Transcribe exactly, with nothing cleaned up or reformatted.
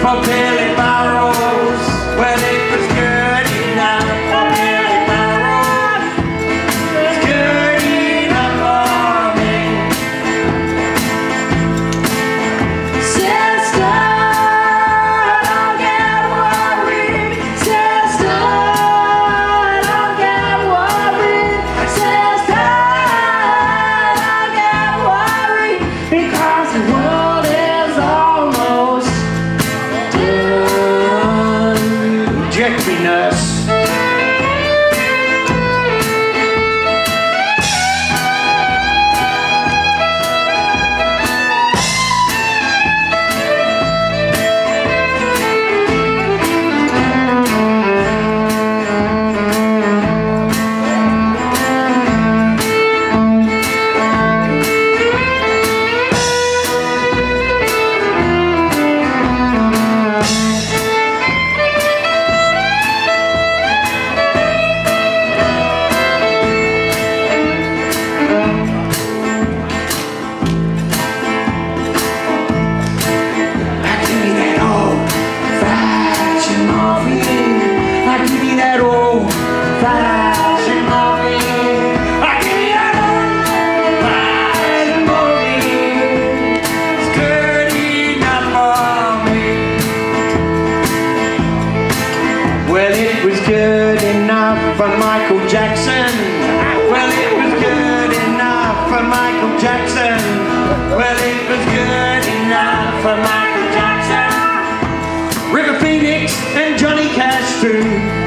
for Billy Barrows. Well, it was good enough for Billy Barrows. It's good enough for me. Sister, don't get worried. Sister, don't get worried. Sister, don't get worried, because the world is almost done. Reject me, nurse. Well, it was good enough for Michael Jackson. Well, it was good enough for Michael Jackson. Well, it was good enough for Michael Jackson. River Phoenix and Johnny Cash too.